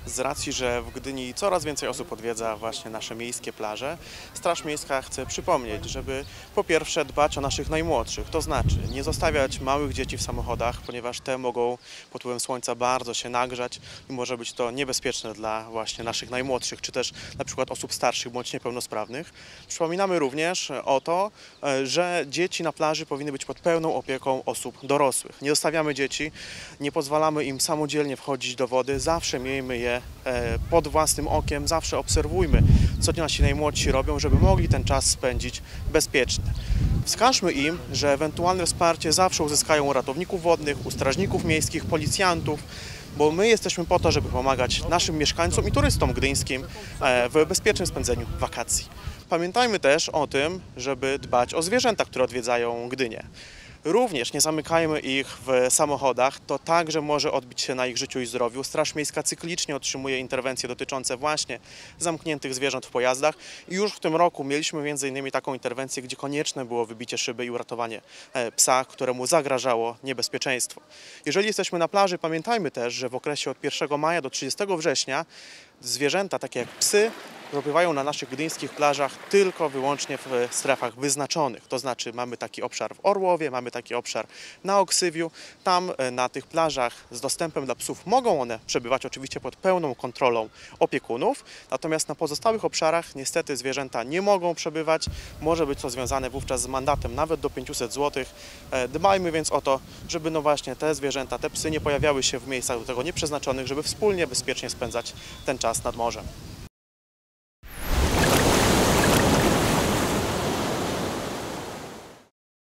Z racji, że w Gdyni coraz więcej osób odwiedza właśnie nasze miejskie plaże, Straż Miejska chce przypomnieć, żeby po pierwsze dbać o naszych najmłodszych, to znaczy nie zostawiać małych dzieci w samochodach, ponieważ te mogą pod wpływem słońca bardzo się nagrzać i może być to niebezpieczne dla właśnie naszych najmłodszych, czy też na przykład osób starszych bądź niepełnosprawnych. Przypominamy również o to, że dzieci na plaży powinny być pod pełną opieką osób dorosłych. Nie zostawiamy dzieci, nie pozwalamy im samodzielnie wchodzić do wody, zawsze miejmy je pod własnym okiem, zawsze obserwujmy, co nasi najmłodsi robią, żeby mogli ten czas spędzić bezpiecznie. Wskażmy im, że ewentualne wsparcie zawsze uzyskają u ratowników wodnych, u strażników miejskich, policjantów, bo my jesteśmy po to, żeby pomagać naszym mieszkańcom i turystom gdyńskim w bezpiecznym spędzeniu wakacji. Pamiętajmy też o tym, żeby dbać o zwierzęta, które odwiedzają Gdynię. Również nie zamykajmy ich w samochodach, to także może odbić się na ich życiu i zdrowiu. Straż Miejska cyklicznie otrzymuje interwencje dotyczące właśnie zamkniętych zwierząt w pojazdach i już w tym roku mieliśmy m.in. taką interwencję, gdzie konieczne było wybicie szyby i uratowanie psa, któremu zagrażało niebezpieczeństwo. Jeżeli jesteśmy na plaży, pamiętajmy też, że w okresie od 1 maja do 30 września zwierzęta takie jak psy przebywają na naszych gdyńskich plażach tylko wyłącznie w strefach wyznaczonych. To znaczy mamy taki obszar w Orłowie, mamy taki obszar na Oksywiu. Tam na tych plażach z dostępem dla psów mogą one przebywać oczywiście pod pełną kontrolą opiekunów. Natomiast na pozostałych obszarach niestety zwierzęta nie mogą przebywać. Może być to związane wówczas z mandatem nawet do 500 zł. Dbajmy więc o to, żeby no właśnie te zwierzęta, te psy nie pojawiały się w miejscach do tego nieprzeznaczonych, żeby wspólnie bezpiecznie spędzać ten czas nad morzem.